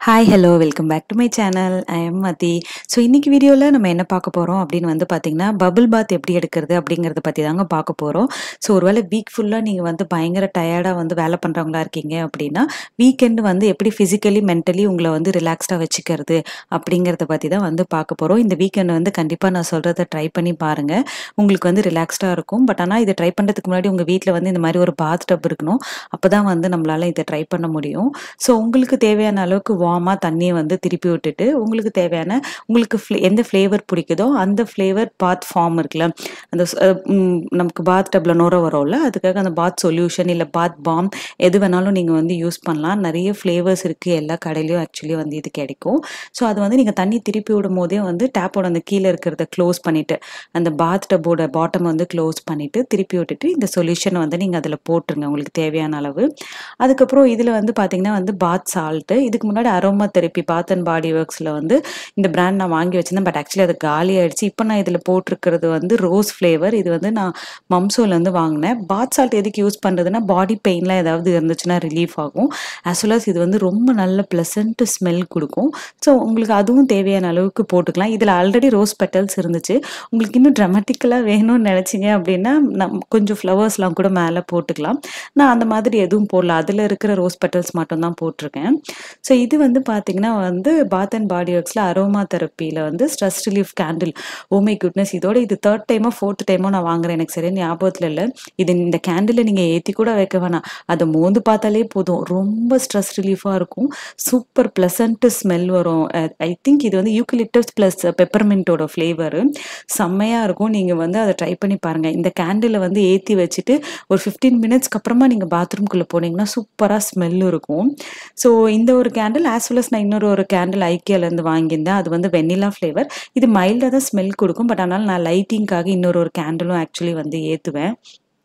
Hi hello welcome back to my channel. I am Mathi. So இன்னைக்கு வீடியோவில் நம்ம என்ன பார்க்க போகிறோம் அப்படின்னு வந்து பார்த்தீங்கன்னா, பபிள் பாத் எப்படி எடுக்கிறது அப்படிங்கிறத பற்றி தாங்க பார்க்க போகிறோம். ஸோ ஒருவேளை வீக் ஃபுல்லாக நீங்கள் வந்து பயங்கர டயர்டாக வந்து வேலை பண்ணுறவங்களா இருக்கீங்க அப்படின்னா, வீக்கெண்டு வந்து எப்படி ஃபிசிக்கலி மென்டலி உங்களை வந்து ரிலாக்ஸ்டாக வச்சுக்கிறது அப்படிங்கிறத பற்றி தான் வந்து பார்க்க போகிறோம். இந்த வீக்கெண்டு வந்து கண்டிப்பாக நான் சொல்கிறத ட்ரை பண்ணி பாருங்கள். உங்களுக்கு வந்து ரிலாக்ஸ்டாக இருக்கும். பட் ஆனால் இதை ட்ரை பண்ணுறதுக்கு முன்னாடி உங்கள் வீட்டில் வந்து இந்த மாதிரி ஒரு பாத் டப் இருக்கணும். அப்போ தான் வந்து நம்மளால் இதை ட்ரை பண்ண முடியும். ஸோ உங்களுக்கு தேவையான அளவுக்கு வார்மாக தண்ணியை வந்து திருப்பி விட்டுட்டு உங்களுக்கு தேவையான உங்களுக்கு எந்த ஃப்ளேவர் பிடிக்குதோ அந்த ஃப்ளேவர் பாத் ஃபார்ம் இருக்குல்ல, அந்த நமக்கு பாத் டப்ல நுர வரும்ல, அதுக்காக அந்த பாத் சொல்யூஷன் இல்லை பாத் பாம் எது வேணாலும் நீங்கள் வந்து யூஸ் பண்ணலாம். நிறைய ஃப்ளேவர்ஸ் இருக்குது, எல்லா கடையிலையும் ஆக்சுவலி வந்து இது கிடைக்கும். ஸோ அது வந்து நீங்கள் தண்ணி திருப்பி விடும் போதே வந்து டேப்போட அந்த கீழே இருக்கிறத க்ளோஸ் பண்ணிவிட்டு அந்த பாத் டப்போட பாட்டம் வந்து க்ளோஸ் பண்ணிவிட்டு திருப்பி விட்டுட்டு இந்த சொல்யூஷனை வந்து நீங்கள் அதில் போட்டுருங்க உங்களுக்கு தேவையான அளவு. அதுக்கப்புறம் இதில் வந்து பார்த்தீங்கன்னா வந்து பாத் சால்ட்டு, இதுக்கு முன்னாடி aroma therapy bath and body ஒர்க்ஸில் வந்து இந்த பிராண்ட் நான் வாங்கி வச்சிருந்தேன். பட் ஆக்சுவலி அது காலி ஆயிடுச்சு. இப்போ நான் இதில் போட்டிருக்கிறது வந்து ரோஸ் ஃப்ளேவர். இது வந்து நான் மம்சோலேருந்து வாங்கினேன். பாத் சால்ட் எதுக்கு யூஸ் பண்ணுறதுன்னா, பாடி பெயின்லாம் ஏதாவது இருந்துச்சுன்னா ரிலீஃப் ஆகும். ஆஸ் வெல் அஸ் இது வந்து ரொம்ப நல்ல ப்ளசன்ட் ஸ்மெல் கொடுக்கும். ஸோ உங்களுக்கு அதுவும் தேவையான அளவுக்கு போட்டுக்கலாம். இதில் ஆல்ரெடி ரோஸ் பெட்டல்ஸ் இருந்துச்சு. உங்களுக்கு இன்னும் ட்ராமட்டிக்கலாக வேணும்னு நினச்சிங்க அப்படின்னா கொஞ்சம் ஃப்ளவர்ஸ்லாம் கூட மேலே போட்டுக்கலாம். நான் அந்த மாதிரி எதுவும் போடல, அதில் இருக்கிற ரோஸ் பெட்டல்ஸ் மட்டும் தான் போட்டிருக்கேன். ஸோ இது வந்து பார்த்தீங்கன்னா வந்து பாத் அண்ட் பாடி ஒர்க்ஸில் அரோமா தெரப்பியில் வந்து stress relief candle. Oh my goodness, இதோட இது 3rd டைமோ 4th டைமோ நான் வாங்குறேன், எனக்கு சரியா ஞாபகத்தில் இல்லை. இது இந்த கேண்டிலை நீங்கள் ஏற்றி கூட வைக்க வேணாம், அதை மோந்து பார்த்தாலே போதும், ரொம்ப ஸ்ட்ரெஸ் ரிலீஃபாக இருக்கும். சூப்பர் ப்ளசன்ட் ஸ்மெல் வரும். ஐ திங்க் இது வந்து யூக்கலிப்டஸ் ப்ளஸ் பெப்பர்மெண்ட்டோட ஃப்ளேவரு செம்மையாக இருக்கும். நீங்கள் வந்து அதை ட்ரை பண்ணி பாருங்கள். இந்த கேண்டிலை வந்து ஏற்றி வச்சுட்டு ஒரு 15 மினிட்ஸ்க்கு அப்புறமா நீங்கள் பாத்ரூம்குள்ளே போனீங்கன்னா சூப்பராக ஸ்மெல் இருக்கும். ஸோ இந்த ஒரு கேண்டில் ஆஸ் வெல் அஸ் நான் இன்னொரு கேண்டில் ஐக்கியாலேருந்து வாங்கியிருந்தேன். அது வந்து வெண்ணிலா ஃப்ளேவர். இது மைல்டாக தான் ஸ்மெல் கொடுக்கும். பட் ஆனால் நான் லைட்டிங்காக இன்னொரு கேண்டிலும் ஆக்சுவலி வந்து ஏற்றுவேன்.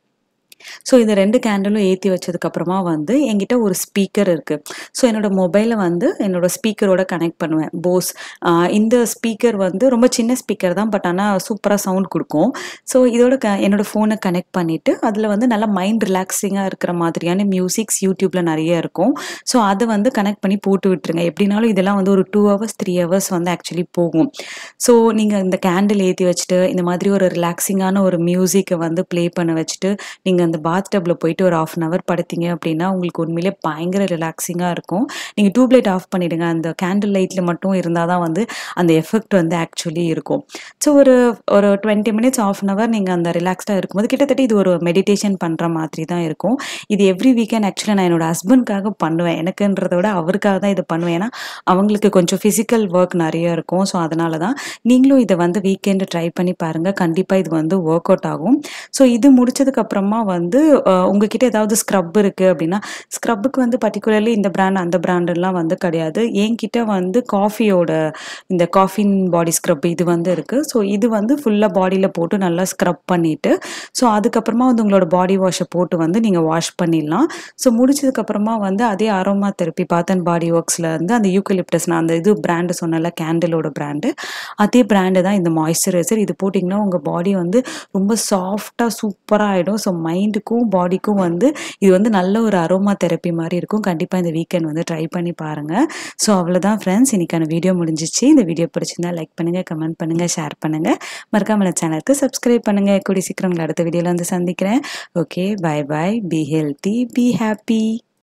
ஸோ இந்த 2 கேண்டிலும் ஏற்றி வச்சதுக்கப்புறமா வந்து என்கிட்ட ஒரு ஸ்பீக்கர் இருக்குது. ஸோ என்னோட மொபைலை வந்து என்னோட ஸ்பீக்கரோட கனெக்ட் பண்ணுவேன். போஸ் இந்த ஸ்பீக்கர் வந்து ரொம்ப சின்ன ஸ்பீக்கர் தான், பட் ஆனால் சூப்பராக சவுண்ட் கொடுக்கும். ஸோ இதோட என்னோட ஃபோனை கனெக்ட் பண்ணிவிட்டு அதில் வந்து நல்லா மைண்ட் ரிலாக்ஸிங்காக இருக்கிற மாதிரியான மியூசிக்ஸ் யூடியூப்பில் நிறைய இருக்கும். ஸோ அதை வந்து கனெக்ட் பண்ணி போட்டு விட்டுருங்க. எப்படினாலும் இதெல்லாம் வந்து ஒரு 2 hours 3 hours வந்து ஆக்சுவலி போகும். ஸோ நீங்கள் இந்த கேண்டில் ஏற்றி வச்சுட்டு இந்த மாதிரி ஒரு ரிலாக்ஸிங்கான ஒரு மியூசிக்கை வந்து ப்ளே பண்ண வச்சுட்டு நீங்கள் அந்த பாத் டப்ல போயிட்டு ஒரு 1/2 hour படுத்தீங்க அப்படின்னா உங்களுக்கு உண்மையிலே பயங்கர ரிலாக்ஸிங்காக இருக்கும். நீங்கள் டியூப் லைட் ஆஃப் பண்ணிவிடுங்க. அந்த கேண்டில் லைட்டில் மட்டும் இருந்தால் தான் வந்து அந்த எஃபெக்ட் வந்து ஆக்சுவலி இருக்கும். ஸோ ஒரு ஒரு 20 மினிட்ஸ் 1/2 hour நீங்கள் அந்த ரிலாக்ஸ்டாக இருக்கும்போது கிட்டத்தட்ட இது ஒரு மெடிடேஷன் பண்ணுற மாதிரி தான் இருக்கும். இது எவ்ரி வீக்கெண்ட் ஆக்சுவலி நான் என்னோட ஹஸ்பண்ட்காக பண்ணுவேன். எனக்குன்றத விட அவருக்காக தான் இது பண்ணுவேன். ஏன்னா அவங்களுக்கு கொஞ்சம் ஃபிசிக்கல் ஒர்க் நிறைய இருக்கும். ஸோ அதனால தான் நீங்களும் இதை வந்து வீக்கெண்டு ட்ரை பண்ணி பாருங்கள். கண்டிப்பாக இது வந்து ஒர்க் அவுட் ஆகும். ஸோ இது முடிச்சதுக்கப்புறமா வந்து உங்ககிட்ட ஏதாவது ஸ்க்ரப் இருக்குது அப்படின்னா, ஸ்க்ரப்புக்கு வந்து பர்டிகுலர்லி இந்த பிராண்ட் அந்த பிராண்டெல்லாம் வந்து கிடையாது. என்கிட்ட வந்து காஃபியோட இந்த காஃபின் பாடி ஸ்க்ரப் இது வந்து இருக்குது. ஸோ இது வந்து ஃபுல்லாக பாடியில் போட்டு நல்லா ஸ்க்ரப் பண்ணிவிட்டு ஸோ அதுக்கப்புறமா வந்து உங்களோட பாடி வாஷை போட்டு வந்து நீங்கள் வாஷ் பண்ணிடலாம். ஸோ முடிச்சதுக்கப்புறமா வந்து அதே aroma therapy bath and body ஒர்க்ஸில் வந்து அந்த யூக்கலிப்டஸ் நான் அந்த இது பிராண்டு சொன்னல, கேண்டிலோட பிராண்டு, அதே பிராண்டு தான் இந்த மாய்ஸ்சரைசர். இது போட்டிங்கன்னா உங்கள் பாடி வந்து ரொம்ப சாஃப்டாக சூப்பராக ஆகிடும். ஸோ மைண்டுக்கும் பாடிக்கும் வந்து இது வந்து நல்ல ஒரு அரோமா தெரப்பி மாதிரி இருக்கும். கண்டிப்பாக இந்த வீக்கெண்ட் வந்து ட்ரை பண்ணி பாருங்கள். ஸோ அவ்வளோதான் ஃப்ரெண்ட்ஸ், இன்னைக்கான வீடியோ முடிஞ்சிச்சு. இந்த வீடியோ பிடிச்சிருந்தா லைக் பண்ணுங்கள், கமெண்ட் பண்ணுங்கள், ஷேர் பண்ணுங்கள். மறக்காம சேனலுக்கு சப்ஸ்கிரைப் பண்ணுங்கள். கூடிய சீக்கிரம் உங்களை அடுத்த வீடியோவில் வந்து சந்திக்கிறேன். Okay, bye bye, be healthy, be happy.